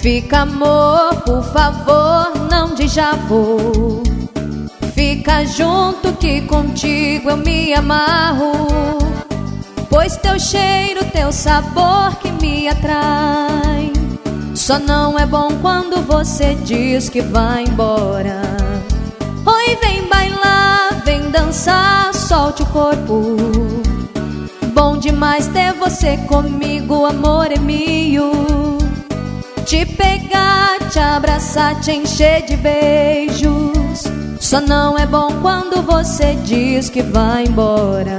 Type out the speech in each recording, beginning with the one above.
Fica, amor, por favor, não diz já vou. Fica junto que contigo eu me amarro, pois teu cheiro, teu sabor que me atrai. Só não é bom quando você diz que vai embora. Oi, vem bailar, vem dançar, solte o corpo. Bom demais ter você comigo, amor é meu. Te pegar, te abraçar, te encher de beijos. Só não é bom quando você diz que vai embora.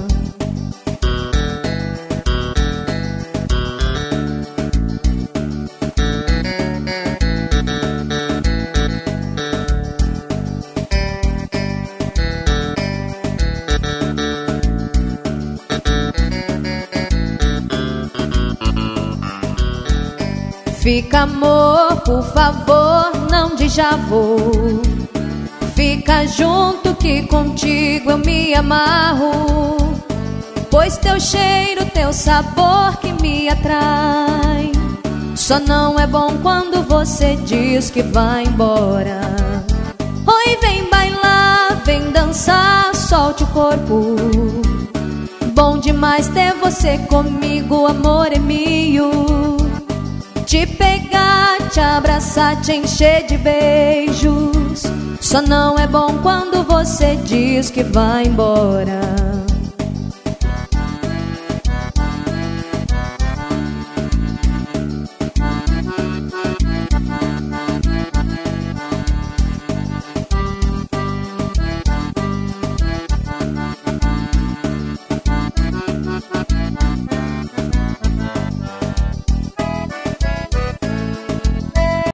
Fica, amor, por favor, não diz já vou. Fica junto que contigo eu me amarro, pois teu cheiro, teu sabor que me atrai. Só não é bom quando você diz que vai embora. Oi, vem bailar, vem dançar, solte o corpo. Bom demais ter você comigo, amor é meu. Te pegar, te abraçar, te encher de beijos. Só não é bom quando você diz que vai embora.